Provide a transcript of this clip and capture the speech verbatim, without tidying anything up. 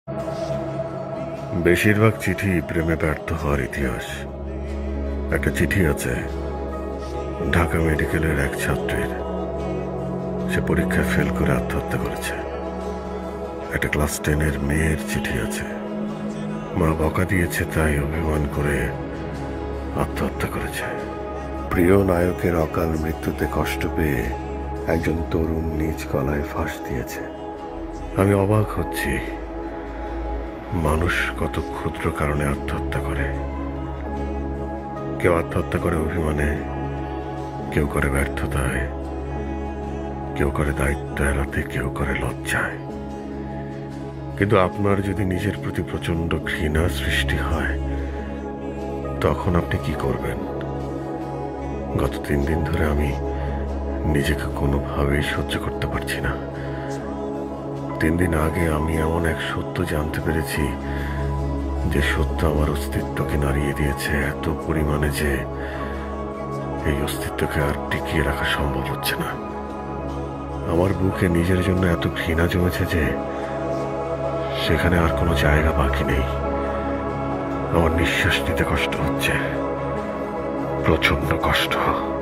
বেশিরভাগ চিঠি প্রেমে ব্যর্থ হওয়ার ইতিহাস। একটা চিঠি আছে ঢাকা মেডিকেলের এক ছাত্রীর, সে পরীক্ষায় ফেল করে আত্মহত্যা করেছে। একটা ক্লাস টেনের মেয়ের চিঠি আছে, মা বকা দিয়েছে তাই অভিমান করে আত্মহত্যা করেছে। প্রিয় নায়কের অকাল মৃত্যুতে কষ্ট পেয়ে একজন তরুণ নিজ গলায় ফাঁস দিয়েছে। আমি অবাক হচ্ছি মানুষ কত ক্ষুদ্র কারণে আত্মহত্যা করে। কেউ আত্মহত্যা করে অভিমানে, কেউ করে ব্যর্থতায়, কেউ করে দায়িত্ব এড়াতে, কেউ করে লজ্জায়। কিন্তু আপনার যদি নিজের প্রতি প্রচন্ড ঘৃণা সৃষ্টি হয়, তখন আপনি কি করবেন? গত তিন দিন ধরে আমি নিজেকে কোনোভাবেই সহ্য করতে পারছি না। তিন দিন আগে আমি এমন এক সত্য জানতে পেরেছি, যে সত্য আমার অস্তিত্বকে নাড়িয়ে দিয়েছে এত পরিমাণে যে এই অস্তিত্বকে আর টিকিয়ে রাখা সম্ভব হচ্ছে না। আমার বুকে নিজের জন্য এত ঘৃণা জমেছে যে সেখানে আর কোনো জায়গা বাকি নেই। আমার নিঃশ্বাস নিতে কষ্ট হচ্ছে, প্রচন্ড কষ্ট।